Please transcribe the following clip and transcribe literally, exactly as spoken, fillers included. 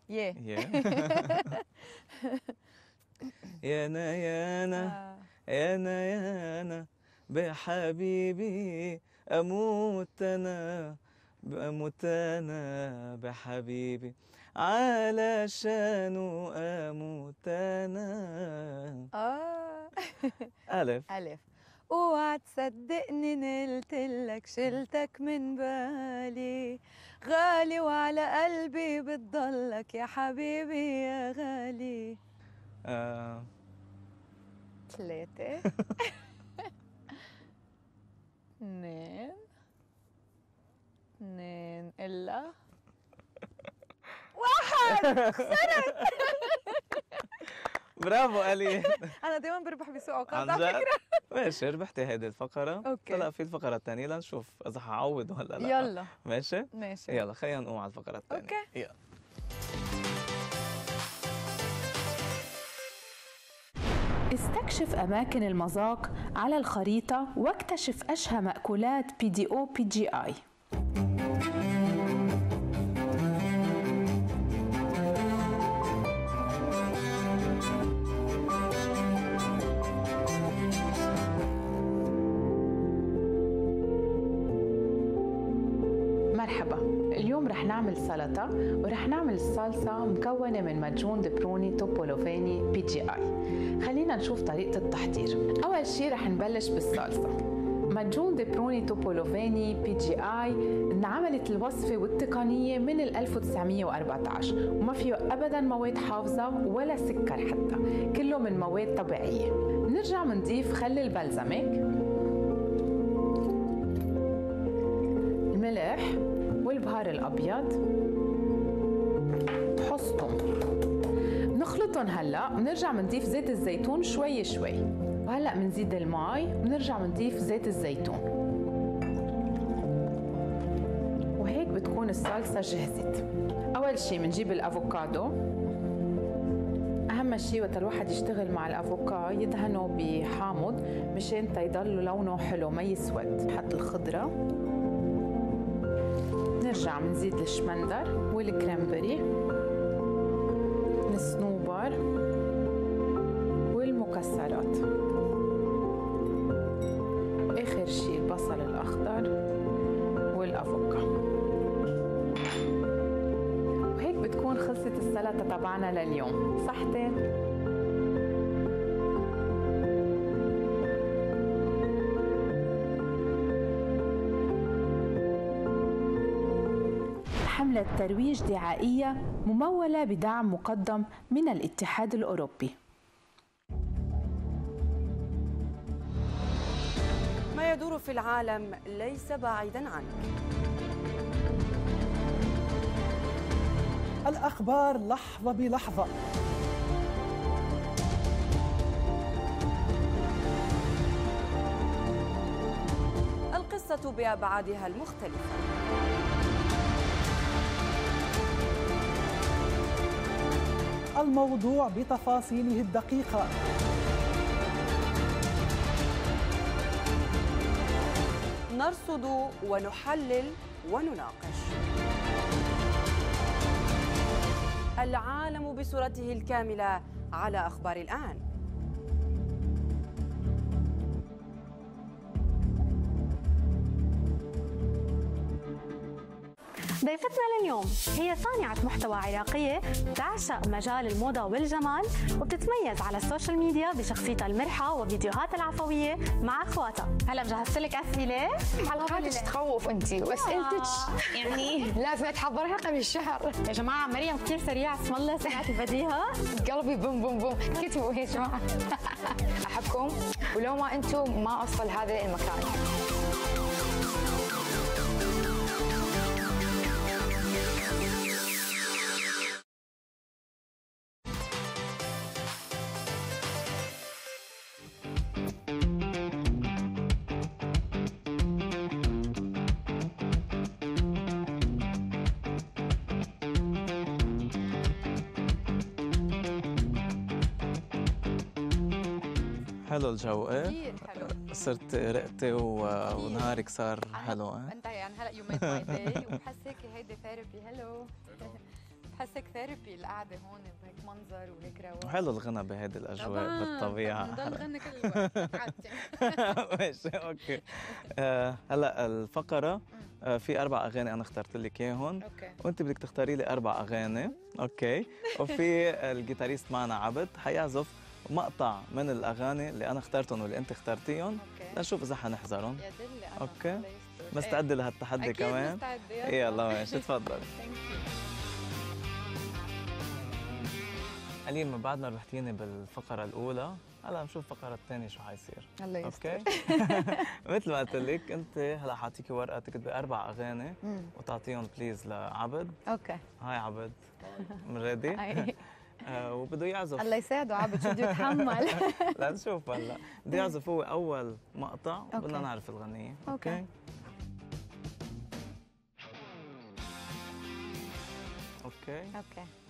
يا يانا يانا يانا يانا بحبيبي أموت أنا أموت أنا بحبيبي علشانه أموت أنا. آه ألف. ألف. اوعى تصدقني نلتلك شلتك من بالي، غالي وعلى قلبي بتضلك يا حبيبي يا غالي. آه. ثلاثة اثنين اثنين إلا واحد. خسرت. برافو ألين. أنا دايما بربح بسوق أوقات عن على جد؟ فكرة. ماشي، ربحتي هيدي الفقرة. أوكي. هلا في الفقرة الثانية لنشوف إذا حعوض ولا لا. يلا ماشي؟ ماشي يلا خلينا نقوم على الفقرة الثانية. أوكي. يلا. استكشف أماكن المذاق على الخريطة واكتشف أشهى مأكولات بي دي أو بي جي آي. مرحبا، اليوم رح نعمل سلطة ورح نعمل الصلصة مكونة من مجون دبروني توبولوفيني بي جي آي. خلينا نشوف طريقة التحضير. أول شي رح نبلش بالصلصة. مجون دبروني توبولوفيني بي جي آي انعملت الوصفة والتقنية من ألف وتسعمية وأربعة عشر وما فيه أبدا مواد حافظة ولا سكر حتى، كله من مواد طبيعية. نرجع منضيف خل البلزمك، الملح والبهار الأبيض، حصتهم، نخلطهم هلا. بنرجع بنضيف زيت الزيتون شوي شوي، وهلا بنزيد المي وبنرجع بنضيف زيت الزيتون، وهيك بتكون الصلصة جهزت. أول شي بنجيب الأفوكادو. أهم شي وقت الواحد يشتغل مع الأفوكادو يدهنه بحامض مشان تيضل لونه حلو ما يسود. حط الخضرة، نرجع بنزيد الشمندر والكرنبري، الصنوبر والمكسرات، آخر شي البصل الأخضر والأفوكا. وهيك بتكون خلصت السلطة تبعنا لليوم. صحتين. حملة ترويج دعائية ممولة بدعم مقدم من الاتحاد الأوروبي. ما يدور في العالم ليس بعيداً عنك. الأخبار لحظة بلحظة. القصة بأبعادها المختلفة. الموضوع بتفاصيله الدقيقة. نرصد ونحلل ونناقش. العالم بصورته الكاملة على أخبار الآن. ضيفتنا لليوم هي صانعة محتوى عراقية تعشق مجال الموضة والجمال، وبتتميز على السوشيال ميديا بشخصيتها المرحة وفيديوهاتها العفوية مع اخواتها. هلا مجهزت لك اسئله؟ حلقاتك تخوف انت واسئلتك يعني لازم تحضرها قبل الشهر. يا جماعه مريم كثير سريعه، اسم الله سرعه البديهه. قلبي بوم بوم بوم. كتبوا يا جماعه. احبكم، ولو ما انتم ما اوصل هذا المكان. حلو الجو. ايه كثير حلو. صرت رقتي ونهارك صار حلو. انت يعني هلا يو ميد ماي داي، وبحس هيك هيدي ثيرابي. هلو بتحسك ثيرابي القعده هون بهيك منظر وهيك رواق. وحلو الغنى بهيدي الاجواء طبعاً، بالطبيعه. بنضل نغني كل الوقت عادي. ماشي اوكي. آه هلا الفقره آه في اربع اغاني انا اخترت لك اياهم، اوكي وانت بدك تختاري لي اربع اغاني، اوكي؟ وفي الجيتاريست معنا عبد حيعزف مقطع من الاغاني اللي انا اخترتهم واللي انت اخترتيهم اوكي لنشوف اذا حنحذرهم. يا دلي انا أوكي. الله يستر. مستعده لهالتحدي أكيد كمان؟ مستعده. يلا ماشي تفضل. قليل من بعد ما ربحتيني بالفقره الاولى، هلا نشوف الفقره الثانيه شو حيصير. الله يستر. اوكي. مثل ما قلت لك انت هلا حاعطيكي ورقه تكتبي اربع اغاني وتعطيهم بليز لعبد. اوكي هاي عبد من ريدي؟ هاي. آه وبده يعزف. الله يساعده عبد، شو بده يتحمل. لنشوف هلا بده يعزف هو اول مقطع أوكي. وبدنا نعرف الغنيه. أوكي. اوكي اوكي اوكي